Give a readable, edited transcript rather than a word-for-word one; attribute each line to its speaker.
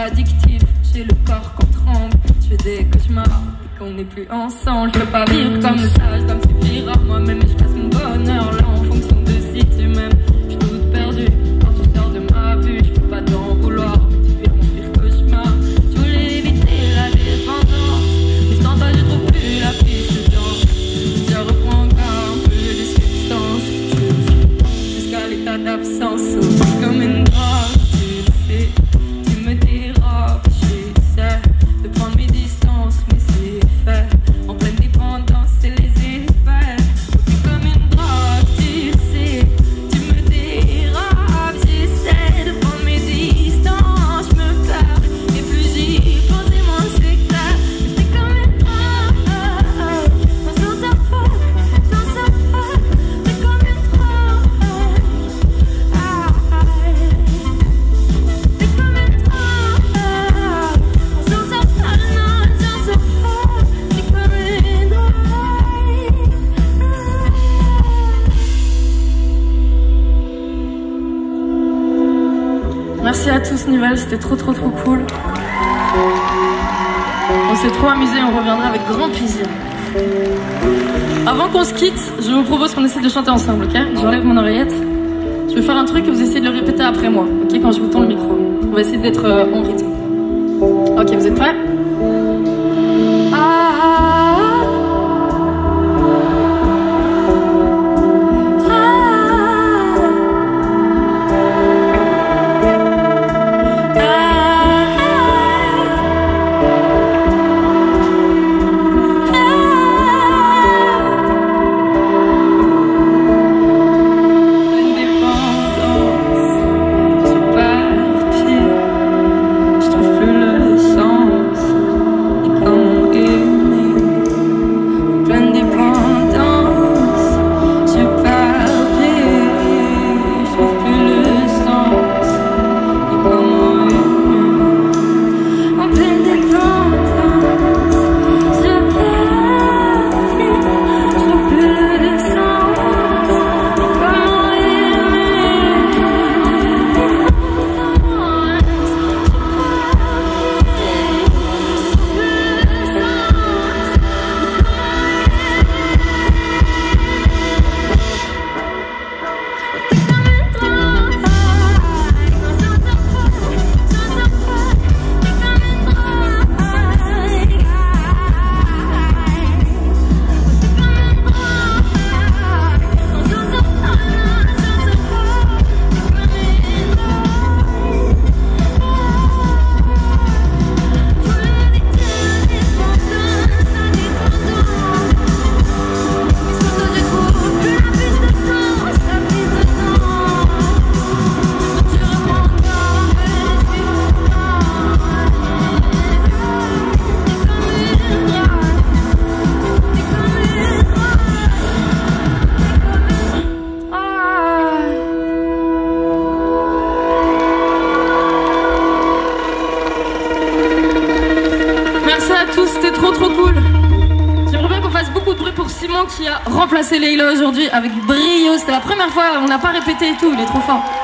Speaker 1: addictif, j'ai le corps qu'on tremble. Je fais des cauchemars et qu'on n'est plus ensemble. Je peux pas vivre comme ça, je dois me suffire à moi-même. Et je passe mon bonheur là en fonction de si tu m'aimes. Je suis toute perdue quand tu sors de ma vue. Je peux pas t'en vouloir, mais tu es mon pire cauchemar. Je voulais éviter la dépendance, mais sans toi je trouve plus la piste de danse. Je reprends encore un peu de substance jusqu'à l'état d'absence. C'est comme une drogue, tu le sais. Tu me dérobes, j'essaie de prendre mes distances, mais c'est fait. En pleine dépendance, c'est les effets. C'est comme une drogue, tu le sais. Tu me dérobes, j'essaie de prendre mes distances. Je me perds, et plus j'y pense, et moins c'est clair. C'est comme une drogue, sans sa faute, sans sa faute. C'est comme une drogue, c'est comme une drogue, sans sa faute, non, sans sa faute. C'est comme une drogue. Merci à tous Nivelle, c'était trop cool. On s'est trop amusé, on reviendra avec grand plaisir. Avant qu'on se quitte, je vous propose qu'on essaie de chanter ensemble, ok? J'enlève mon oreillette. Je vais faire un truc et vous essayez de le répéter après moi, ok? Quand je vous tends le micro. On va essayer d'être en rythme. Ok, vous êtes prêts? C'était trop cool. J'aimerais bien qu'on fasse beaucoup de bruit pour Simon qui a remplacé Leila aujourd'hui avec brio. C'était la première fois, on n'a pas répété et tout, il est trop fort.